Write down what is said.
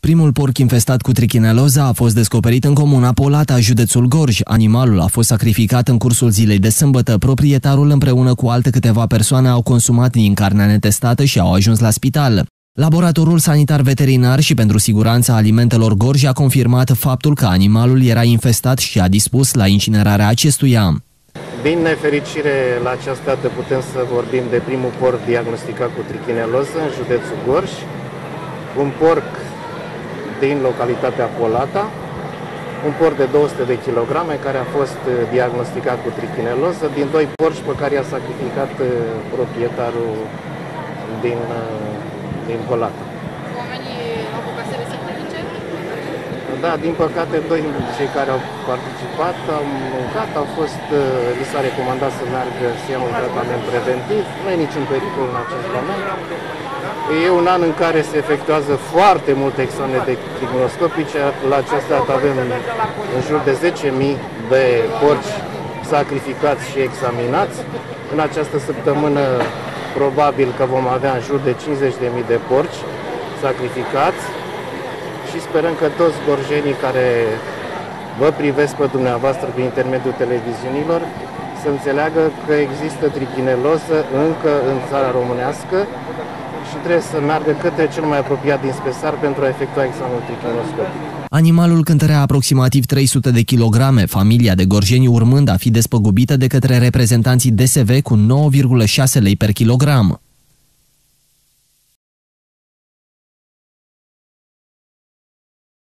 Primul porc infestat cu trichineloză a fost descoperit în comuna Polata, județul Gorj. Animalul a fost sacrificat în cursul zilei de sâmbătă. Proprietarul împreună cu alte câteva persoane au consumat din carnea netestată și au ajuns la spital. Laboratorul sanitar veterinar și pentru siguranța alimentelor Gorj a confirmat faptul că animalul era infestat și a dispus la incinerarea acestuia. Din nefericire, la această dată putem să vorbim de primul porc diagnosticat cu trichineloză în județul Gorj, un porc din localitatea Polata, un porc de 200 de kilograme care a fost diagnosticat cu trichineloză din doi porci pe care i-a sacrificat proprietarul din Polata. Oamenii au apucat să le sacrifice? Da, din păcate, doi cei care au participat au mâncat, li s-a recomandat să meargă să ia un tratament preventiv, nu e niciun pericol în acest moment. E un an în care se efectuează foarte multe examene de trichinoscopice, la această dată avem în jur de 10.000 de porci sacrificați și examinați. În această săptămână probabil că vom avea în jur de 50.000 de porci sacrificați și sperăm că toți gorjenii care vă privesc pe dumneavoastră prin intermediul televiziunilor să înțeleagă că există trichineloză încă în țara românească și trebuie să meargă către cel mai apropiat dispensar pentru a efectua examenul trichinoscopic. Animalul cântărea aproximativ 300 de kilograme, familia de gorjeni urmând a fi despăgubită de către reprezentanții DSV cu 9,6 lei per kilogram.